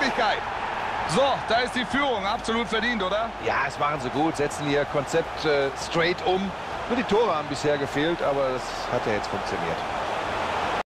Möglichkeit. So, da ist die Führung. Absolut verdient, oder? Ja, das machen sie gut. Setzen ihr Konzept straight um. Nur die Tore haben bisher gefehlt, aber das hat ja jetzt funktioniert.